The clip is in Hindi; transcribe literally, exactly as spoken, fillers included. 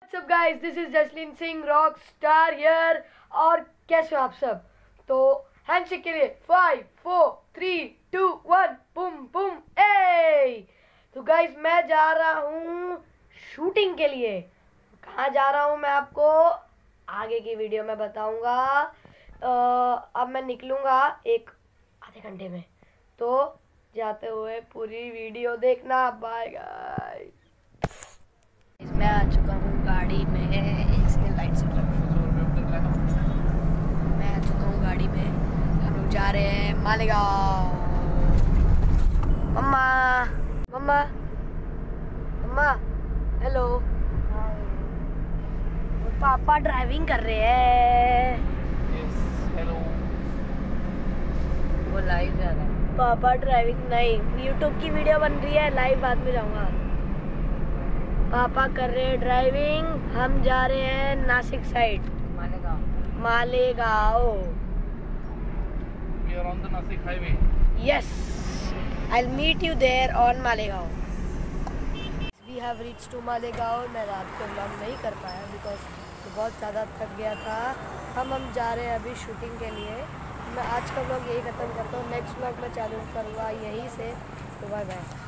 What's up guys, this is Jasleen Singh rock star here. और कैसे हो आप सब? तो हैंडशेक के लिए five four three two one boom boom ए। तो गाइस मैं जा रहा हूँ शूटिंग के लिए। कहाँ जा रहा हूँ मैं आपको आगे की वीडियो में बताऊंगा। अब मैं निकलूँगा एक आधे घंटे में, तो जाते हुए पूरी वीडियो देखना। Bye guys. मैं आ चुका हूँ गाड़ी में। एक सेकंड लाइट से मैं आ चुका हूँ गाड़ी में। हम लोग जा रहे हैं Malegaon. Mamma mamma mamma hello. Papa driving कर रहे हैं। yes, hello. वो लाइव जा रहा है। पापा ड्राइविंग नहीं, यूट्यूब की वीडियो बन रही है, लाइव बाद में जाऊंगा। पापा कर रहे हैं ड्राइविंग, हम जा रहे हैं Nashik side Malegaon Malegaon. We are on the Nasik highway. Yes, I'll meet you there on Malegaon. We have reached to Malegaon। मैं रात को व्लॉग नहीं कर पाया बिकॉज बहुत ज़्यादा थक गया था। हम हम जा रहे हैं अभी शूटिंग के लिए। मैं आज का व्लॉग यही ख़त्म करता हूँ। नेक्स्ट व्लॉग मैं चालू करूँगा यहीं से। तो बाय बाय।